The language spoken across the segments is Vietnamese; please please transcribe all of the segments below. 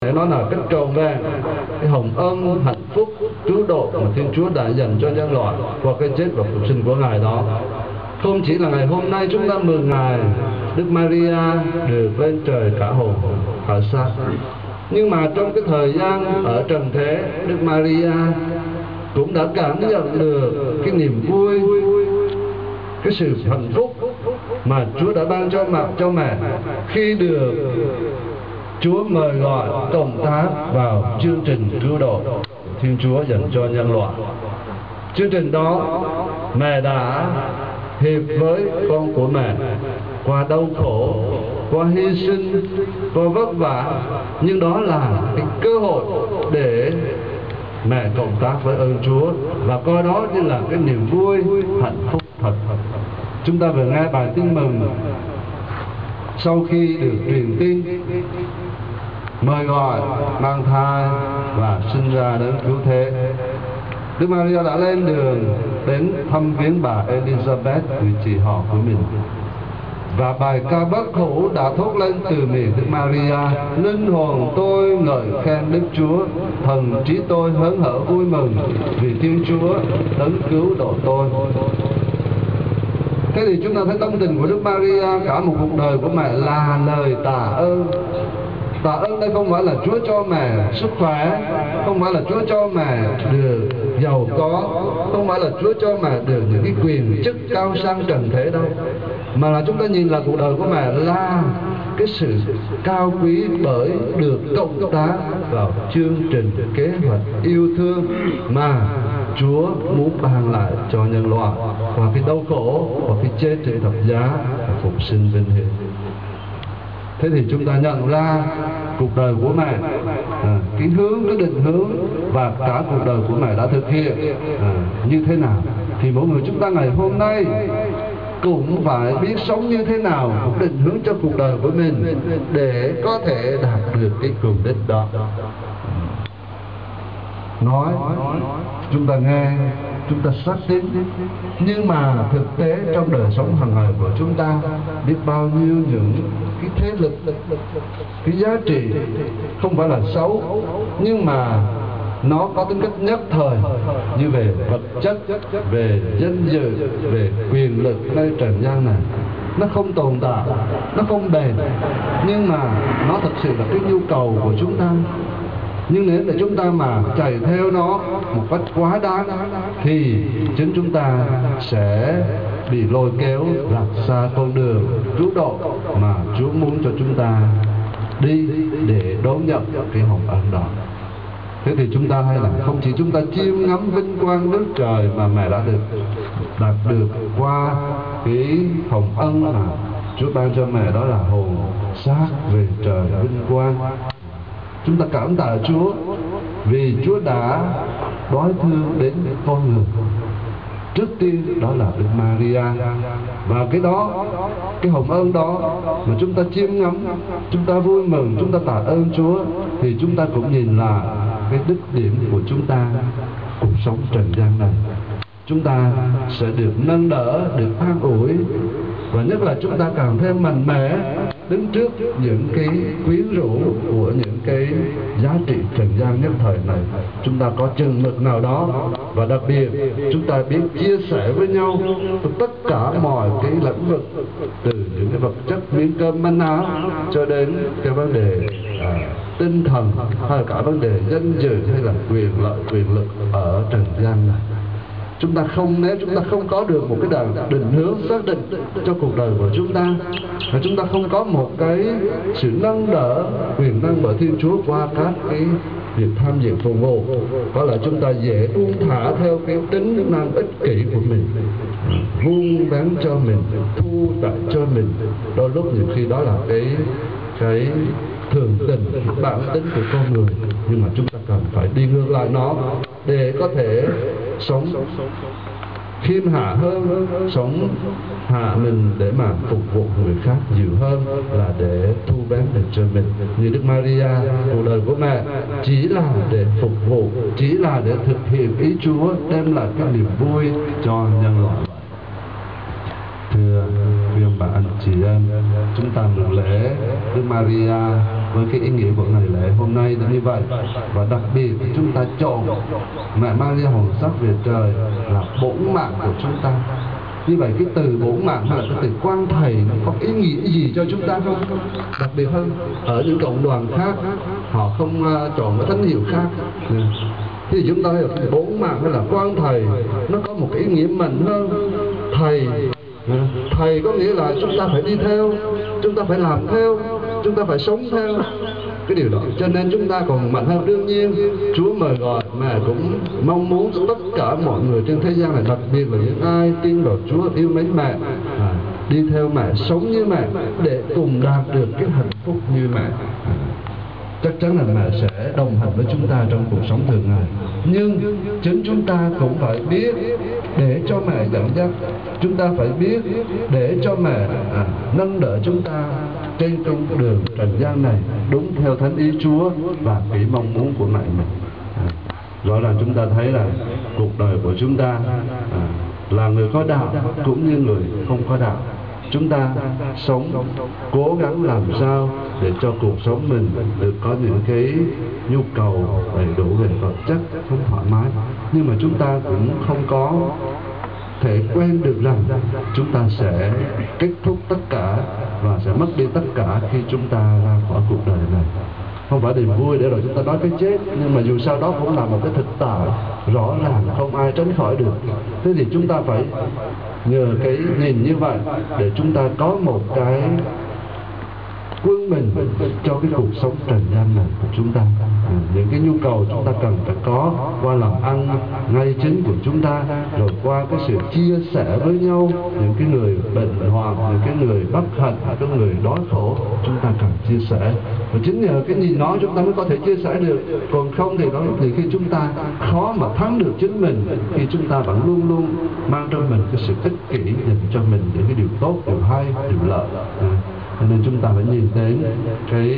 để nó là cách tròn vẹn cái hồng ân hạnh phúc cứu độ mà Thiên Chúa đã dành cho nhân loại qua cái chết và phục sinh của Ngài đó. Không chỉ là ngày hôm nay chúng ta mừng Ngài Đức Maria được lên trời cả hồn khởi xác, nhưng mà trong cái thời gian ở trần thế, Đức Maria cũng đã cảm nhận được cái niềm vui, cái sự hạnh phúc mà Chúa đã ban cho mẹ khi được Chúa mời gọi cộng tác vào chương trình cứu độ Thiên Chúa dành cho nhân loại. Chương trình đó mẹ đã hiệp với con của mẹ qua đau khổ, qua hy sinh, qua vất vả, nhưng đó là cái cơ hội để mẹ cộng tác với ơn Chúa và coi đó như là cái niềm vui hạnh phúc thật. Chúng ta vừa nghe bài tin mừng sau khi được truyền tin mời gọi mang thai và sinh ra đấng cứu thế. Đức Maria đã lên đường đến thăm viếng bà Elizabeth, vị chị họ của mình, và bài ca bất hủ đã thốt lên từ miệng Đức Maria: linh hồn tôi ngợi khen Đức Chúa, thần trí tôi hớn hở vui mừng vì Thiên Chúa đấng cứu độ tôi. Thế thì chúng ta thấy tâm tình của Đức Maria cả một cuộc đời của mẹ là lời tạ ơn. Tạ ơn đây không phải là Chúa cho mẹ sức khỏe, không phải là Chúa cho mẹ được giàu có, không phải là Chúa cho mẹ được những cái quyền chức cao sang trần thế đâu, mà là chúng ta nhìn là cuộc đời của mẹ là cái sự cao quý bởi được cộng tác vào chương trình kế hoạch yêu thương mà Chúa muốn ban lại cho nhân loại qua cái đau khổ, qua cái chết trên thập giá và phục sinh vinh hiển. Thế thì chúng ta nhận ra cuộc đời của mẹ, cái hướng, cái định hướng và cả cuộc đời của mẹ đã thực hiện như thế nào, thì mỗi người chúng ta ngày hôm nay cũng phải biết sống như thế nào, cũng định hướng cho cuộc đời của mình để có thể đạt được cái mục đích đó. Nói chúng ta nghe, chúng ta xác tín, nhưng mà thực tế trong đời sống hàng ngày của chúng ta biết bao nhiêu những cái thế lực, cái giá trị không phải là xấu, nhưng mà nó có tính cách nhất thời, như về vật chất, về danh dự, về quyền lực nơi trần gian này. Nó không tồn tại, nó không bền, nhưng mà nó thật sự là cái nhu cầu của chúng ta. Nhưng nếu để chúng ta mà chạy theo nó một cách quá đáng thì chính chúng ta sẽ bị lôi kéo lạc xa con đường cứu độ mà Chúa muốn cho chúng ta đi để đón nhận cái hồng ân đó. Thế thì chúng ta hay là không chỉ chúng ta chiêm ngắm vinh quang nước trời mà mẹ đã đạt được qua cái hồng ân mà Chúa ban cho mẹ, đó là hồn xác về trời vinh quang. Chúng ta cảm tạ Chúa vì Chúa đã đói thương đến con người. Trước tiên đó là Đức Maria, và cái đó, cái hồng ân đó mà chúng ta chiêm ngắm, chúng ta vui mừng, chúng ta tạ ơn Chúa, thì chúng ta cũng nhìn là cái đích điểm của chúng ta cuộc sống trần gian này. Chúng ta sẽ được nâng đỡ, được an ủi, và nhất là chúng ta càng thêm mạnh mẽ đứng trước những cái quyến rũ của những cái giá trị trần gian nhất thời này. Chúng ta có chừng mực nào đó, và đặc biệt chúng ta biết chia sẻ với nhau tất cả mọi cái lĩnh vực, từ những cái vật chất miếng cơm manh áo cho đến cái vấn đề tinh thần, hay là cả vấn đề danh dự hay là quyền lợi, quyền lực ở trần gian này. Chúng ta không, nếu chúng ta không có được một cái định hướng xác định cho cuộc đời của chúng ta, và chúng ta không có một cái sự nâng đỡ, quyền năng bởi Thiên Chúa qua các cái việc tham dự phục vụ, có là chúng ta dễ buông thả theo cái tính năng ích kỷ của mình, vuông vén cho mình, thu lại cho mình. Đôi lúc nhiều khi đó là cái thường tình, bản tính của con người, nhưng mà chúng ta cần phải đi ngược lại nó để có thể sống khiêm hạ hơn, sống hạ mình để mà phục vụ người khác nhiều hơn là để thu bén được cho mình. Như Đức Maria, cuộc đời của mẹ chỉ là để phục vụ, chỉ là để thực hiện ý Chúa, đem lại cái niềm vui cho nhân loại. Thưa quý ông bà anh chị em, chúng ta mừng lễ Đức Maria với cái ý nghĩa của ngày lễ hôm nay là như vậy. Và đặc biệt chúng ta chọn mẹ Maria hồn sắc về trời là bổn mạng của chúng ta. Như vậy cái từ bổn mạng hay là cái từ quan thầy nó có ý nghĩa gì cho chúng ta không? Đặc biệt hơn ở những cộng đoàn khác họ không chọn cái thánh hiệu khác. Thì chúng ta thấy là bổn mạng hay là quan thầy nó có một cái ý nghĩa mạnh hơn. Thầy có nghĩa là chúng ta phải đi theo, chúng ta phải làm theo, chúng ta phải sống theo cái điều đó. Cho nên chúng ta còn mạnh hơn. Đương nhiên Chúa mời gọi mẹ cũng mong muốn tất cả mọi người trên thế gian này, đặc biệt là những ai tin vào Chúa, yêu mến mẹ, đi theo mẹ, sống như mẹ để cùng đạt được cái hạnh phúc như mẹ. Chắc chắn là mẹ sẽ đồng hành với chúng ta trong cuộc sống thường ngày. Nhưng chính chúng ta cũng phải biết để cho mẹ dẫn dắt. Chúng ta phải biết để cho mẹ nâng đỡ chúng ta trên con đường trần gian này đúng theo thánh ý Chúa và cái mong muốn của mẹ mình. Rõ ràng chúng ta thấy là cuộc đời của chúng ta là người có đạo cũng như người không có đạo. Chúng ta sống cố gắng làm sao để cho cuộc sống mình được có những cái nhu cầu đầy đủ về vật chất, không thoải mái. Nhưng mà chúng ta cũng không có thể quen được rằng chúng ta sẽ kết thúc tất cả và sẽ mất đi tất cả khi chúng ta ra khỏi cuộc đời này. Không phải niềm vui để rồi chúng ta nói cái chết, nhưng mà dù sao đó cũng là một cái thực tại rõ ràng không ai tránh khỏi được. Thế thì chúng ta phải nhờ cái nhìn như vậy để chúng ta có một cái quân mình cho cái cuộc sống trần gian này của chúng ta. Những cái nhu cầu chúng ta cần phải có qua làm ăn ngay chính của chúng ta, rồi qua cái sự chia sẻ với nhau, những cái người bệnh hoạn, những cái người bất hạnh, cái người đói khổ, chúng ta cần chia sẻ. Và chính nhờ cái nhìn đó chúng ta mới có thể chia sẻ được. Còn không thì đó thì khi chúng ta khó mà thắng được chính mình, khi chúng ta vẫn luôn luôn mang trong mình cái sự ích kỷ, dành cho mình những cái điều tốt, điều hay, điều lợi. Cho nên chúng ta phải nhìn đến cái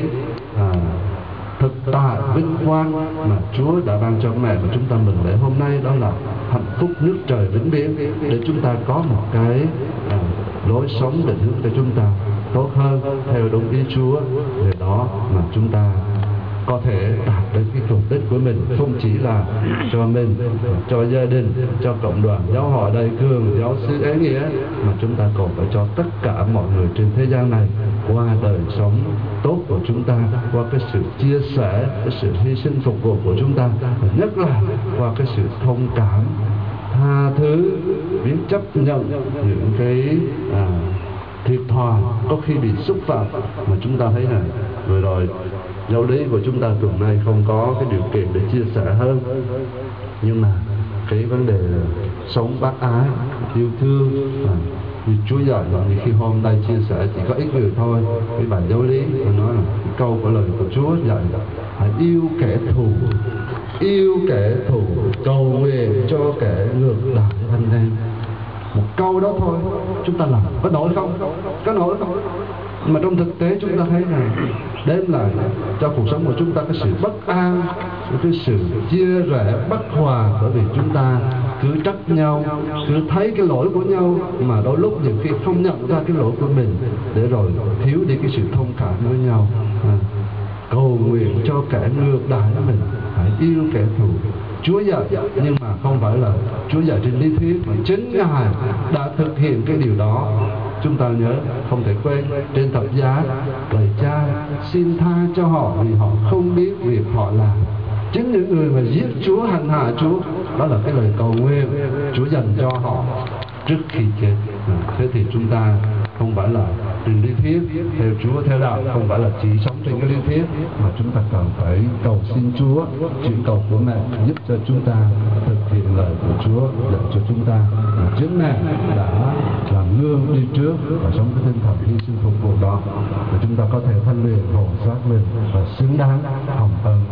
thực tại vinh quang mà Chúa đã ban cho mẹ của chúng ta mừng lễ hôm nay, đó là hạnh phúc nước trời vĩnh viễn, để chúng ta có một cái lối sống định hướng cho chúng ta tốt hơn theo đúng ý Chúa. Để đó mà chúng ta có thể đạt đến cái mục đích của mình, không chỉ là cho mình, cho gia đình, cho cộng đoàn giáo hội Đại Cường, giáo xứ Ế Nghĩa, mà chúng ta còn phải cho tất cả mọi người trên thế gian này qua đời sống tốt của chúng ta, qua cái sự chia sẻ, cái sự hy sinh phục vụ của chúng ta, và nhất là qua cái sự thông cảm, tha thứ, biết chấp nhận những cái thiệt thòi có khi bị xúc phạm. Mà chúng ta thấy này, vừa rồi giáo lý của chúng ta tuần này không có cái điều kiện để chia sẻ hơn, nhưng mà cái vấn đề là sống bác ái, yêu thương, như Chúa dạy là khi hôm nay chia sẻ chỉ có ít người thôi. Cái bài giáo lý mà nói là cái câu của lời của Chúa dạy là hãy yêu kẻ thù, cầu nguyện cho kẻ ngược đãi anh em. Một câu đó thôi chúng ta làm có nổi không? Có nổi không? Mà trong thực tế chúng ta thấy này, đem lại cho cuộc sống của chúng ta cái sự bất an, cái sự chia rẽ bất hòa, bởi vì chúng ta cứ trách nhau, cứ thấy cái lỗi của nhau, mà đôi lúc nhiều khi không nhận ra cái lỗi của mình, để rồi thiếu đi cái sự thông cảm với nhau. Cầu nguyện cho kẻ ngược đãi mình, hãy yêu kẻ thù. Chúa dạy, nhưng mà không phải là Chúa dạy trên lý thuyết, mà chính Ngài đã thực hiện cái điều đó. Chúng ta nhớ, không thể quên trên thập giá, lạy Cha xin tha cho họ vì họ không biết việc họ làm. Chính những người mà giết Chúa, hành hạ Chúa, đó là cái lời cầu nguyện Chúa dành cho họ trước khi chết. Thế thì chúng ta không phải là trên lý thuyết theo Chúa, theo đạo, không phải là chỉ sống trên cái lý thuyết, mà chúng ta cần phải cầu xin Chúa, chuyện cầu của mẹ giúp cho chúng ta thực hiện lời của Chúa dạy cho chúng ta. Chính mẹ đã làm gương đi trước và sống cái tinh thần hy sinh phục vụ đó, để chúng ta có thể thanh luyện hồn xác mình và xứng đáng hồng ân